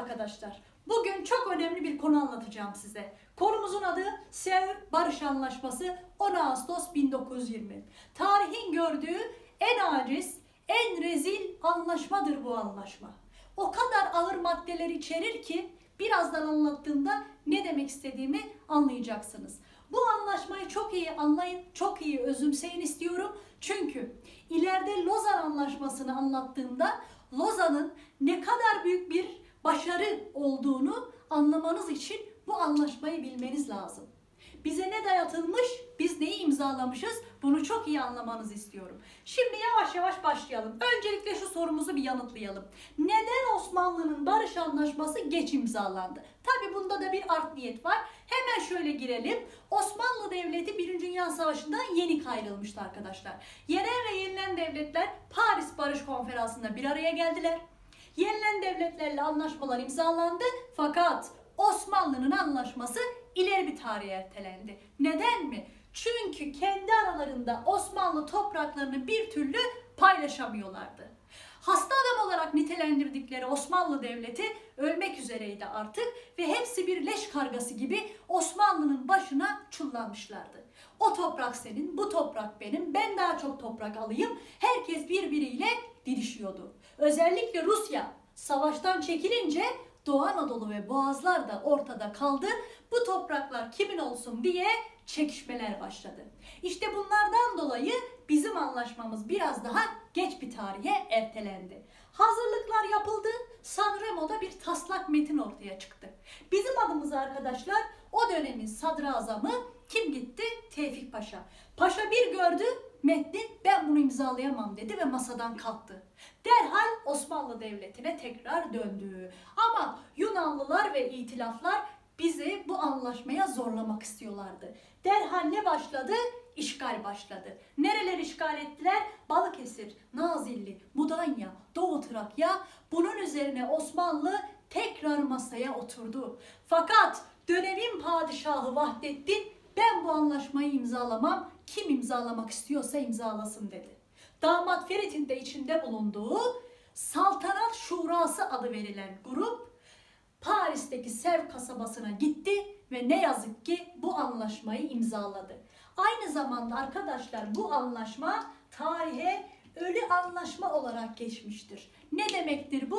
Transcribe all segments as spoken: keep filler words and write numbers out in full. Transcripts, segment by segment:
arkadaşlar. Bugün çok önemli bir konu anlatacağım size. Konumuzun adı Sevr Barış Anlaşması on Ağustos bin dokuz yüz yirmi. Tarihin gördüğü en aciz, en rezil anlaşmadır bu anlaşma. O kadar ağır maddeler içerir ki birazdan anlattığımda ne demek istediğimi anlayacaksınız. Bu anlaşmayı çok iyi anlayın, çok iyi özümseyin istiyorum. Çünkü ileride Lozan Anlaşması'nı anlattığımda Lozan'ın ne kadar büyük bir başarı olduğunu anlamanız için bu anlaşmayı bilmeniz lazım. Bize ne dayatılmış, biz neyi imzalamışız bunu çok iyi anlamanızı istiyorum. Şimdi yavaş yavaş başlayalım. Öncelikle şu sorumuzu bir yanıtlayalım. Neden Osmanlı'nın barış anlaşması geç imzalandı? Tabi bunda da bir art niyet var. Hemen şöyle girelim. Osmanlı Devleti Birinci Dünya Savaşı'ndan yeni ayrılmıştı arkadaşlar. Yenen ve yenilen devletler Paris Barış Konferansı'nda bir araya geldiler. Yenilen devletlerle anlaşmalar imzalandı fakat Osmanlı'nın anlaşması ileri bir tarihe ertelendi. Neden mi? Çünkü kendi aralarında Osmanlı topraklarını bir türlü paylaşamıyorlardı. Hasta adam olarak nitelendirdikleri Osmanlı Devleti ölmek üzereydi artık ve hepsi bir leş kargası gibi Osmanlı'nın başına çullanmışlardı. O toprak senin, bu toprak benim, ben daha çok toprak alayım. Herkes birbiriyle didişiyordu. Özellikle Rusya savaştan çekilince Doğu Anadolu ve Boğazlar da ortada kaldı. Bu topraklar kimin olsun diye çekişmeler başladı. İşte bunlardan dolayı bizim anlaşmamız biraz daha geç bir tarihe ertelendi. Hazırlıklar yapıldı. Sanremo'da bir taslak metin ortaya çıktı. Bizim adımıza arkadaşlar o dönemin sadrazamı kim gitti? Tevfik Paşa. Paşa bir gördü metni, ben bunu imzalayamam dedi ve masadan kalktı. Derhal Osmanlı Devleti'ne tekrar döndü. Ama Yunanlılar ve itilaflar bizi bu anlaşmaya zorlamak istiyorlardı. Derhal ne başladı? İşgal başladı. Nereler işgal ettiler? Balıkesir, Nazilli, Mudanya, Doğu Trakya. Bunun üzerine Osmanlı tekrar masaya oturdu. Fakat dönemin padişahı Vahdettin ben bu anlaşmayı imzalamam, kim imzalamak istiyorsa imzalasın dedi. Damat Ferit'in de içinde bulunduğu Saltanat Şurası adı verilen grup Paris'teki Sevr kasabasına gitti ve ne yazık ki bu anlaşmayı imzaladı. Aynı zamanda arkadaşlar bu anlaşma tarihe ölü anlaşma olarak geçmiştir. Ne demektir bu?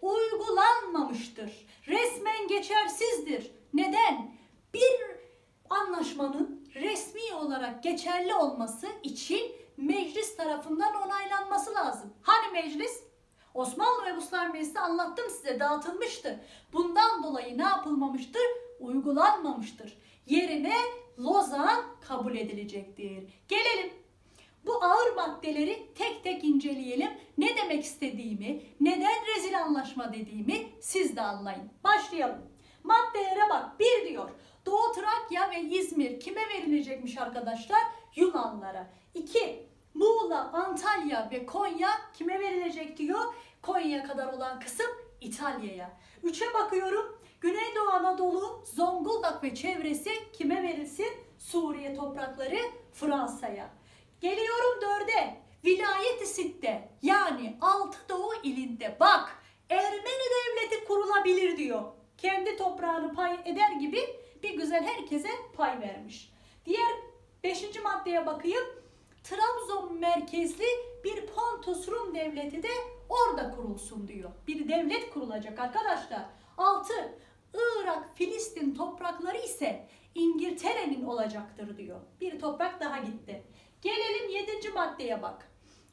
Uygulanmamıştır. Resmen geçersizdir. Neden? Bir anlaşmanın resmi olarak geçerli olması için meclis tarafından onaylanması lazım. Hani meclis? Osmanlı ve Ruslar Meclisi anlattım size, dağıtılmıştı. Bundan dolayı ne yapılmamıştır? Uygulanmamıştır. Yerine Lozan kabul edilecektir. Gelelim bu ağır maddeleri tek tek inceleyelim. Ne demek istediğimi, neden rezil anlaşma dediğimi siz de anlayın. Başlayalım. Maddelere bak. Bir diyor. Doğu Trakya ve İzmir kime verilecekmiş arkadaşlar? Yunanlara. İki. Muğla, Antalya ve Konya kime verilecek diyor? Konya'ya kadar olan kısım İtalya'ya. Üçe bakıyorum. Güneydoğu Anadolu, Zonguldak ve çevresi kime verilsin? Suriye toprakları Fransa'ya. Geliyorum dörde. Vilayet-i Sitte yani Altı Doğu ilinde bak Ermeni devleti kurulabilir diyor. Kendi toprağını pay eder gibi bir güzel herkese pay vermiş. Diğer beşinci maddeye bakayım. Trabzon merkezli bir Pontus Rum devleti de orada kurulsun diyor. Bir devlet kurulacak arkadaşlar. altı. Irak, Filistin toprakları ise İngiltere'nin olacaktır diyor. Bir toprak daha gitti. Gelelim yedinci maddeye bak.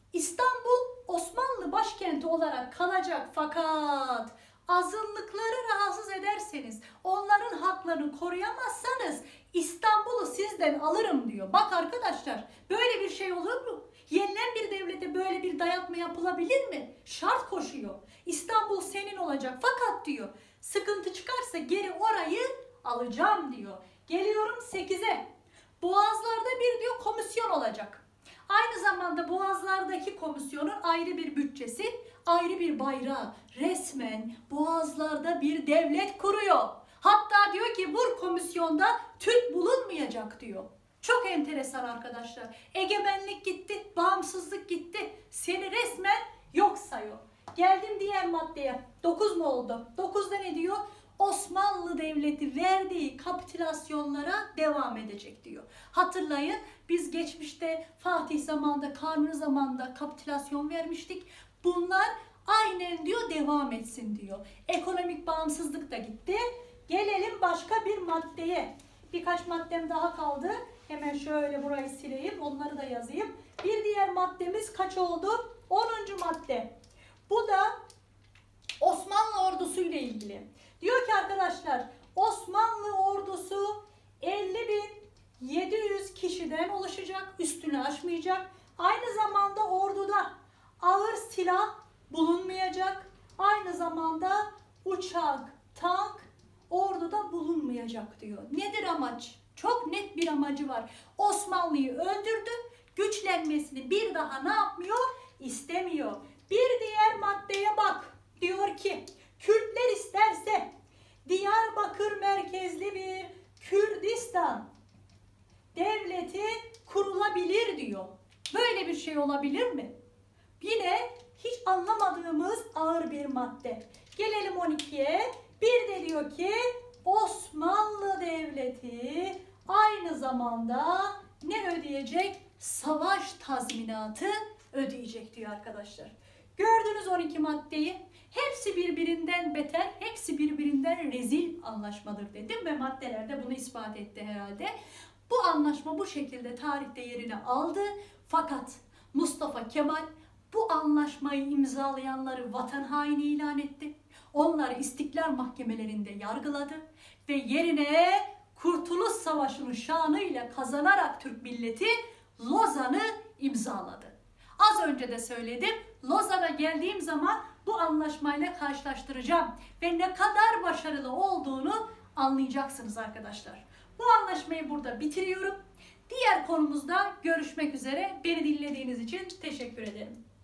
İstanbul Osmanlı başkenti olarak kalacak fakat azınlıkları rahatsız ederseniz, onların haklarını koruyamazsanız İstanbul'u sizden alırım diyor. Bak arkadaşlar böyle bir şey olur mu? Yenilen bir devlete böyle bir dayatma yapılabilir mi? Şart koşuyor. İstanbul senin olacak fakat diyor sıkıntı çıkarsa geri orayı alacağım diyor. Geliyorum sekize. Boğazlarda bir diyor komisyon olacak. Aynı zamanda Boğazlardaki komisyonun ayrı bir bütçesi, ayrı bir bayrağı. Resmen Boğazlarda bir devlet kuruyor. Hatta diyor ki bu komisyonda Türk bulunmayacak diyor. Çok enteresan arkadaşlar. Egemenlik gitti, bağımsızlık gitti. Seni resmen yok sayıyor. Geldim diğer maddeye. dokuz mu oldu? dokuzda ne diyor? Osmanlı Devleti verdiği kapitülasyonlara devam edecek diyor. Hatırlayın, biz geçmişte Fatih zamanında, Kanuni zamanında kapitülasyon vermiştik. Bunlar aynen diyor devam etsin diyor. Ekonomik bağımsızlık da gitti. Gelelim başka bir maddeye. Birkaç maddem daha kaldı. Hemen şöyle burayı sileyim. Onları da yazayım. Bir diğer maddemiz kaç oldu? onuncu madde. Bu da Osmanlı ordusu ile ilgili. Diyor ki arkadaşlar, Osmanlı ordusu elli bin yedi yüz kişiden oluşacak, üstünü aşmayacak. Aynı zamanda orduda ağır silah bulunmayacak. Aynı zamanda uçak, tank orduda bulunmayacak diyor. Nedir amaç? Çok net bir amacı var. Osmanlı'yı öldürdü, güçlenmesini bir daha ne yapmıyor? İstemiyor. Bir diğer maddeye bak. Diyor ki, Kürtler isterse Diyarbakır merkezli bir Kürdistan devleti kurulabilir diyor. Böyle bir şey olabilir mi? Yine hiç anlamadığımız ağır bir madde. Gelelim on ikiye. Bir de diyor ki Osmanlı Devleti aynı zamanda ne ödeyecek? Savaş tazminatı ödeyecek diyor arkadaşlar. Gördünüz on iki maddeyi. Hepsi birbirinden beter, hepsi birbirinden rezil anlaşmadır dedim ve maddeler de bunu ispat etti herhalde. Bu anlaşma bu şekilde tarihte yerini aldı. Fakat Mustafa Kemal bu anlaşmayı imzalayanları vatan haini ilan etti. Onları istiklal mahkemelerinde yargıladı ve yerine Kurtuluş Savaşı'nın şanıyla kazanarak Türk milleti Lozan'ı imzaladı. Az önce de söyledim, Lozan'a geldiğim zaman bu anlaşmayla karşılaştıracağım ve ne kadar başarılı olduğunu anlayacaksınız arkadaşlar. Bu anlaşmayı burada bitiriyorum. Diğer konumuzda görüşmek üzere. Beni dinlediğiniz için teşekkür ederim.